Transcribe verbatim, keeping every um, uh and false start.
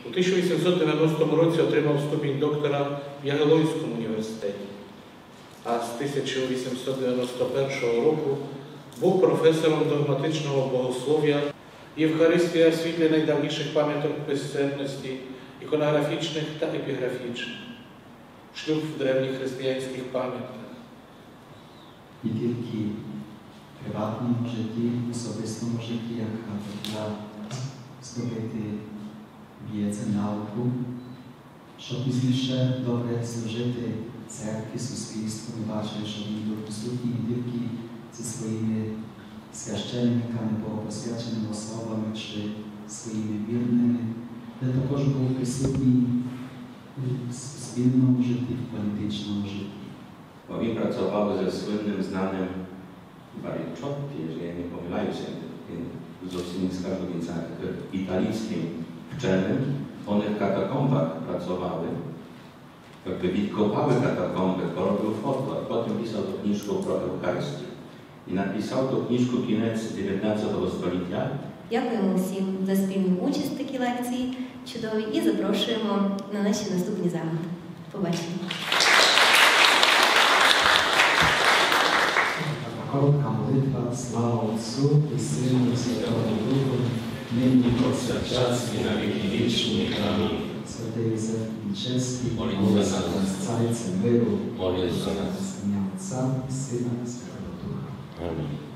У тисяча вісімсот дев'яностому році отримав ступінь доктора в Ягелонському університеті, а з тисяча вісімсот дев'яносто першого року був професором догматичного богослов'я. Євхаристія освітлює найдавніших пам'яток писемності, іконографічних та епіграфічних, шлюб в древніх християнських пам'ятках. Nie тільки в приватному житті, в особистому житті, як для здобути wiedzę, nauku, щоб пізніше добре служити церкві, суспільству. Ми бачимо, що він був присутній не тільки зі своїми священниками, богопосвяченими особами чи своїми вірними, але також був присутній в суспільному житті, в політичному житті. Oni pracowały ze słynnym, znanym Bariciotti, jeżeli ja nie pomylają się, z Ossinickiego, więc italijskim wczelnym. One w katakombach pracowały, jakby відкопали katakomby, porobił foto, a potem pisał tą kniżkę pro Eucharystii. I napisał tą kniżkę koniec dziewiętnastego stulecia. Дякуємо всім за спільну участь в такій лекції чудовій і запрошуємо на наші наступні заходи. Побачимо. Krótka modlitwa, sława Ojcu i Synu i Świętemu Duchu, nyní i od czas i na wieki wieczni. Amen. Święty Józef Milczewski, módl za nas Cajcem Wyru, módl za nas w imię Ojca i Syna i Świętego Ducha. Amen.